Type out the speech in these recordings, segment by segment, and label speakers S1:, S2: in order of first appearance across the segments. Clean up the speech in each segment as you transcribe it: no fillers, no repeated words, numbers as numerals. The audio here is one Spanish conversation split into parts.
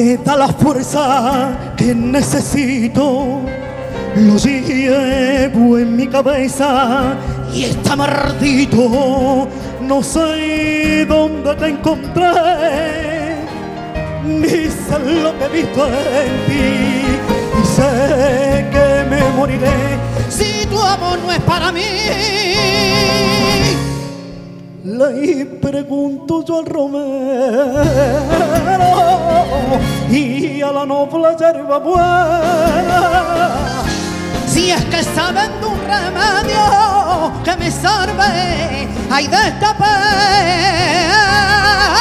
S1: me da la fuerza que necesito. Lo llevo en mi cabeza y está maldito. No sé dónde te encontré, ni sé lo que he visto en ti. Y sé que me moriré si tu amor no es para mí. Le pregunto yo al romero y a la noble yerba buena si es que saben de un remedio que me salve ay de esta pena.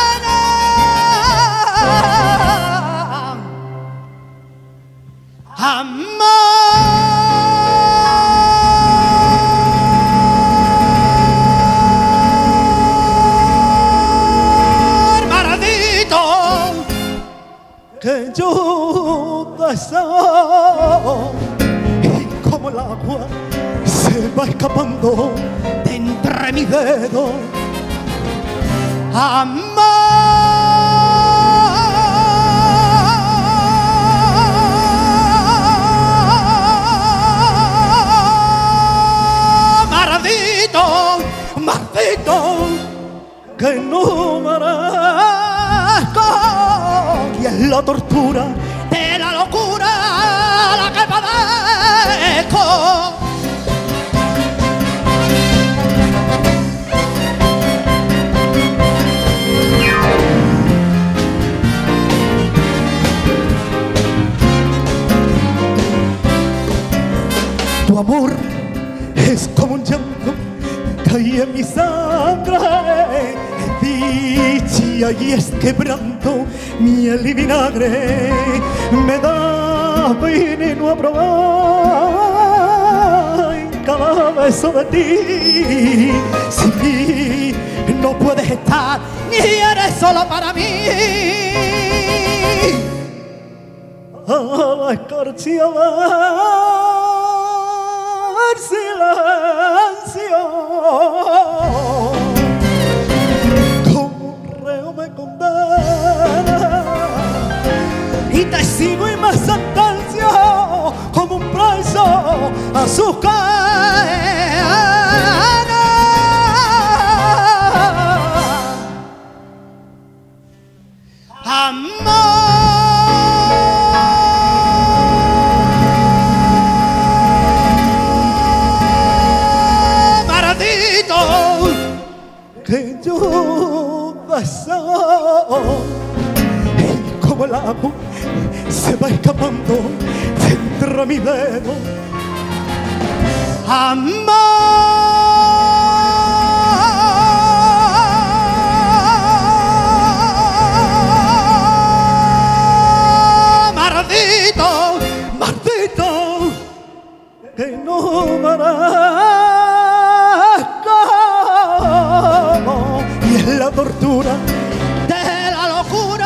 S1: Que yo deseo y como el agua se va escapando de entre mis dedos. Amor maldito, maldito que no merezco. Y es la tortura de la locura la que padezco. Tu amor es como un llanto que hay en mi sangre. Dicha y es quebranto, miel y vinagre, me da veneno a probar en cada beso de ti. Sin mí no puedes estar, ni eres solo para mí. A la escarcha del silencio me condena y te sigo y me sentencio como un preso a sus cadenas. Amor maldito que yo deseo y como el agua se va escapando dentro de mi dedo. Amor maldito, maldito que no merezco. Y es la tortura de la locura.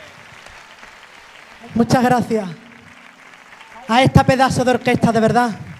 S1: Muchas gracias a esta pedazo de orquesta, de verdad.